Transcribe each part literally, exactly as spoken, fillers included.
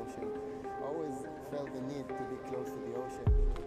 ocean. I always felt the need to be close to the ocean.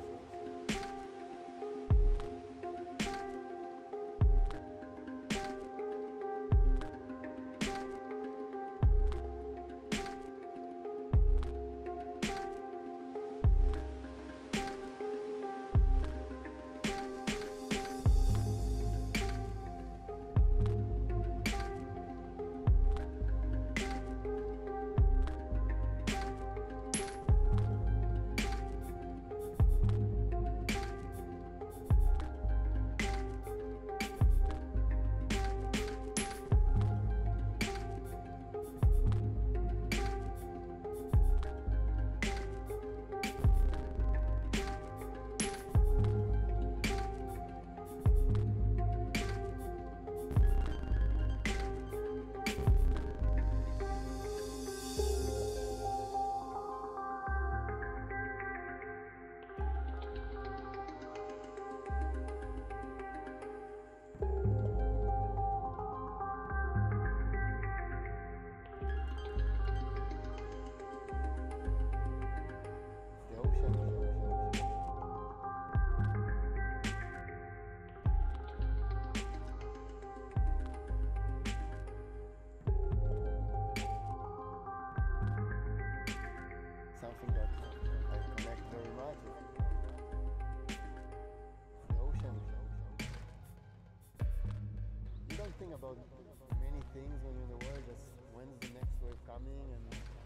Something that I connect very much with the ocean. You don't think about many things when you're in the world, just when's the next wave coming and